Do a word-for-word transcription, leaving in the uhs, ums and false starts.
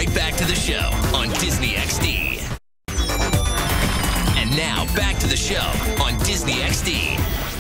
right back to the show on Disney X D. And now back to the show on Disney X D.